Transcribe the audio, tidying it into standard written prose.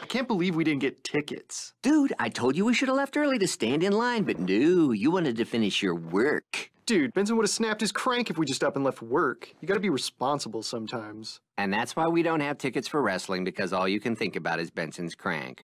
can't believe we didn't get tickets. Dude, I told you we should have left early to stand in line, but no, you wanted to finish your work. Dude, Benson would have snapped his crank if we just up and left work. You gotta be responsible sometimes. And that's why we don't have tickets for wrestling, because all you can think about is Benson's crank.